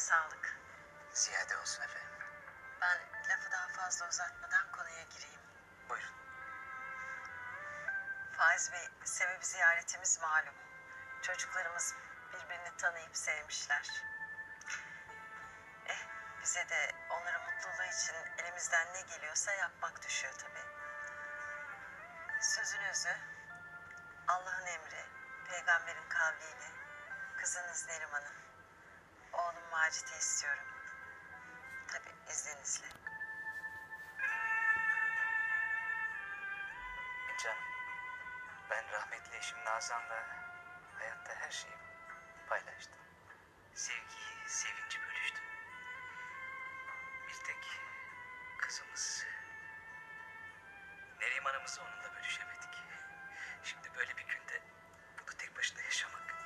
sağlık. Ziyade olsun efendim. Ben lafı daha fazla uzatmadan konuya gireyim. Buyurun. Faiz Bey, sebebi ziyaretimiz malum. Çocuklarımız birbirini tanıyıp sevmişler. Bize de onların mutluluğu için elimizden ne geliyorsa yapmak düşüyor tabii. Sözünüzü Allah'ın emri, peygamberin kavliyle kızınız Neriman'ın, oğlum Macit'i istiyorum. Tabii izninizle. Canım, ben rahmetli eşim Nazan'la hayatta her şeyi paylaştım. Sevgiyi, sevinci bölüştüm. Bir tek kızımız Neriman'ımızı onunla bölüşemedik. Şimdi böyle bir günde bunu tek başına yaşamak